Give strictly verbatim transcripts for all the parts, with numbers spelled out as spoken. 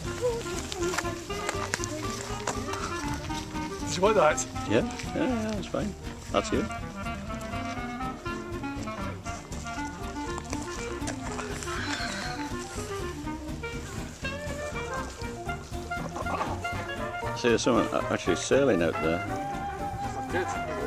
Did you want that? Yeah, yeah, yeah, that's fine. That's you. See, there's someone actually sailing out there. Good.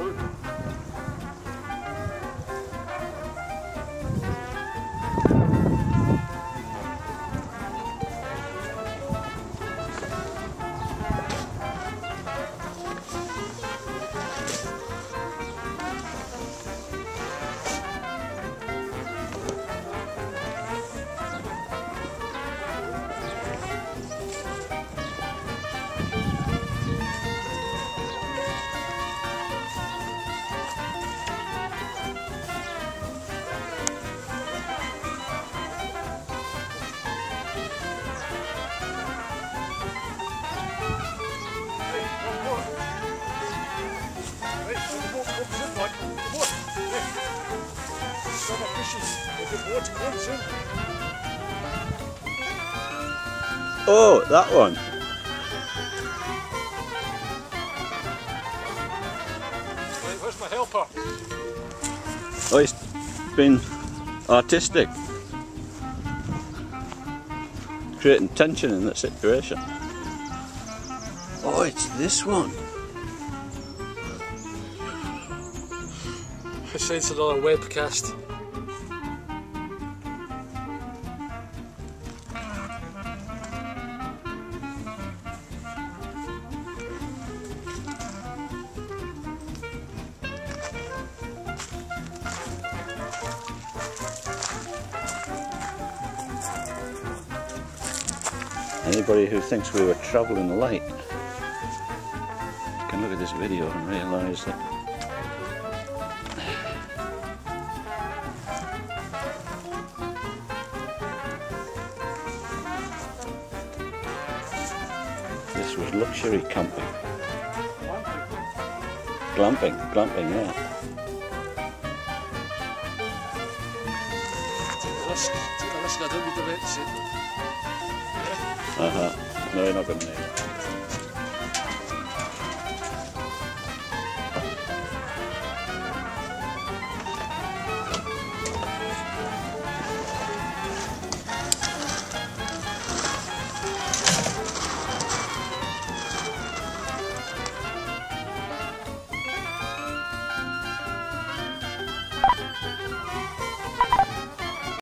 Oh, that one. Where's my helper? Oh, he's been artistic. Creating tension in that situation. Oh, it's this one. I sense another webcast. Anybody who thinks we were travelling light can look at this video and realise that this was luxury camping. Glamping, glamping, yeah. Take the risk, take the risk, I don't need the wetsuit. Uh-huh. No, you're not going to need it.